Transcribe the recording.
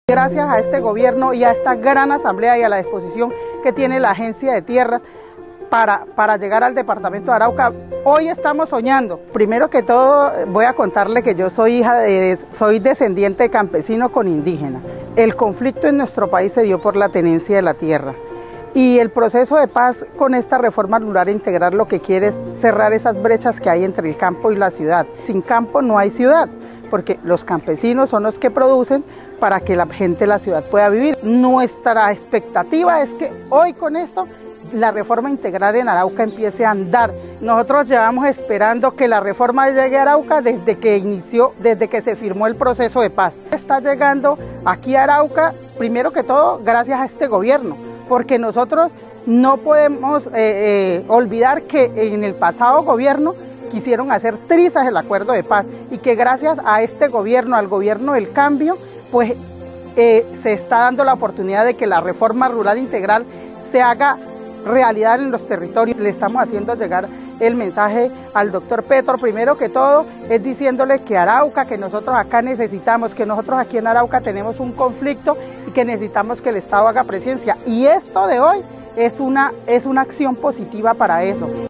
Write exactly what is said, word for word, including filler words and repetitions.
Gracias a este gobierno y a esta gran asamblea y a la disposición que tiene la Agencia de Tierras para, para llegar al departamento de Arauca, hoy estamos soñando. Primero que todo voy a contarle que yo soy hija de, soy descendiente de campesino con indígena. El conflicto en nuestro país se dio por la tenencia de la tierra. Y el proceso de paz con esta reforma rural integral lo que quiere es cerrar esas brechas que hay entre el campo y la ciudad. Sin campo no hay ciudad, porque los campesinos son los que producen para que la gente de la ciudad pueda vivir. Nuestra expectativa es que hoy con esto la reforma integral en Arauca empiece a andar. Nosotros llevamos esperando que la reforma llegue a Arauca desde que inició, desde que se firmó el proceso de paz. Está llegando aquí a Arauca, primero que todo, gracias a este gobierno, porque nosotros no podemos eh, eh, olvidar que en el pasado gobierno quisieron hacer trizas el acuerdo de paz y que gracias a este gobierno, al gobierno del cambio, pues eh, se está dando la oportunidad de que la reforma rural integral se haga realidad en los territorios. Le estamos haciendo llegar el mensaje al doctor Petro, primero que todo, es diciéndole que Arauca, que nosotros acá necesitamos, que nosotros aquí en Arauca tenemos un conflicto y que necesitamos que el Estado haga presencia. Y esto de hoy es una, es una acción positiva para eso.